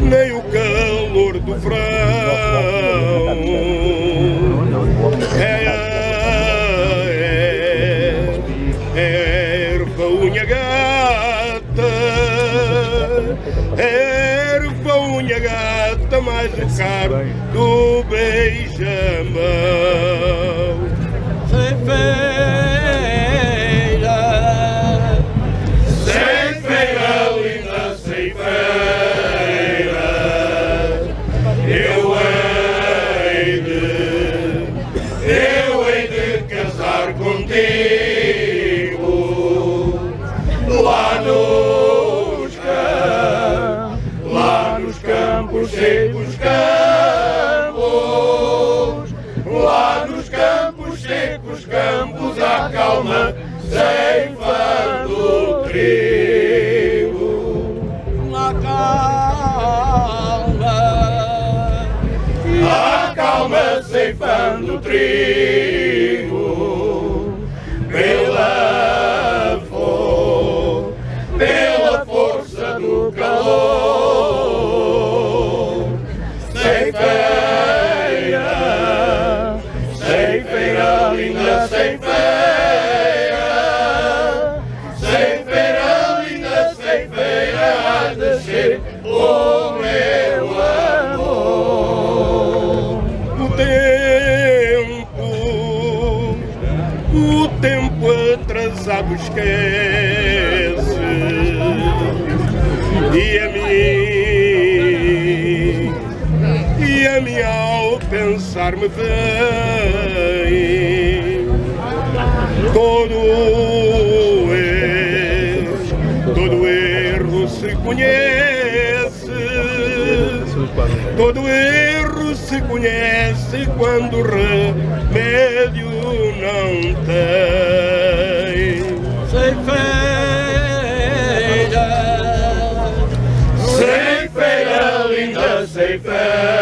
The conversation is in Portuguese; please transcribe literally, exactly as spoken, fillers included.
nem o calor do verão. É, é, é erva unha gata, é erva unha gata, mais o caro do beijamão. Ceifeira, ceifeira linda, ceifeira, eu hei de, eu hei de casar contigo lá nos campos, lá nos campos secos campos, lá nos campos secos campos à calma, ceifando o trigo. a calma, A calma ceifando o trigo, pela for, pela força do calor. Ceifeira, ceifeira linda, ceifeira, ceifeira linda, ceifeira, hás de ser o meu amor. O tempo, o tempo atrasado esquece, e a mim, e a mim ao pensar me vem todo erro, todo erro se conhece, todo erro se conhece quando remédio não tem. ceifeira, Ceifeira linda, ceifeira,